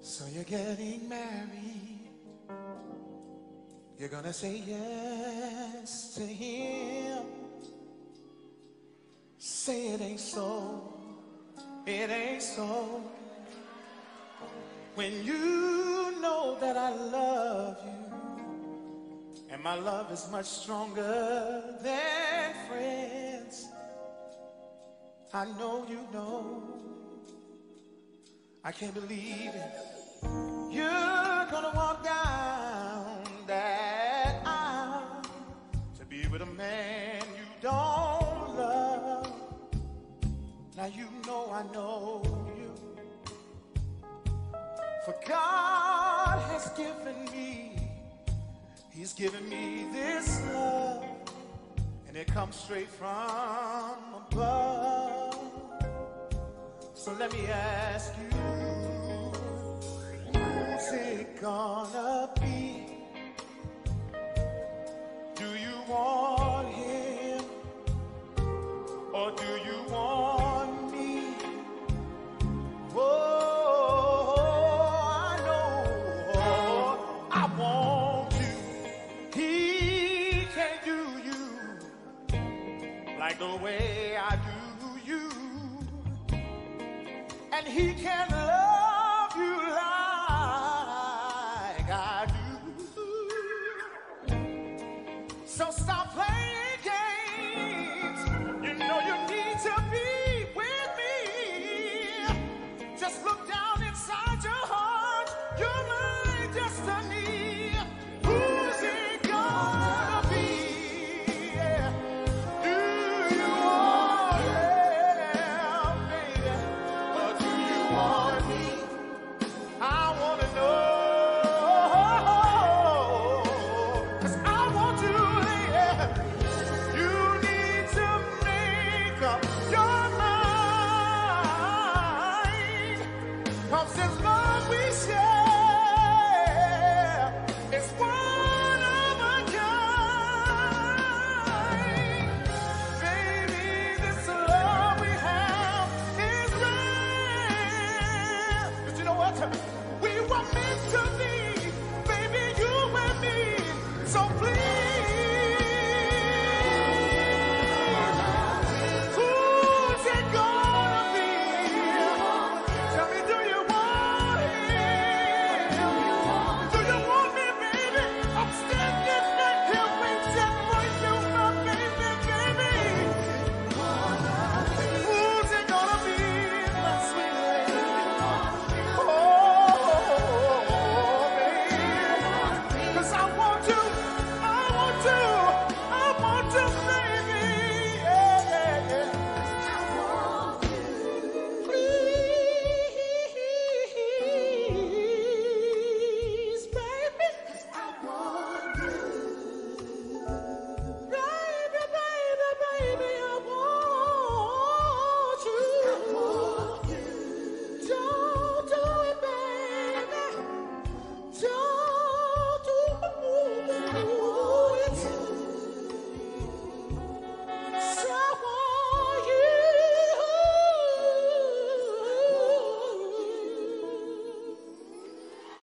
So you're getting married. You're gonna say yes to him. Say it ain't so. It ain't so. When you know that I love you, and my love is much stronger than friends. I know you know. I can't believe it. You're gonna walk down that aisle to be with a man you don't love. Now you know I know you. For God has given me, He's given me this love, and it comes straight from above. So let me ask you, who's it gonna be? Do you want him, or do you want me? Oh, I know I want you. He can't do you like the way I do you. And he can love you like I do. So stop playing games. You know you need to be with me. Just look down inside your heart. You're my destiny. Who's it gonna be? Yeah. Do you want him, baby? Or do you want me? I want to know. 'Cause I want to, yeah. You need to make up your mind. 'Cause this love we share is one of a kind. Baby, this love we have is rare. But you know what? We were meant to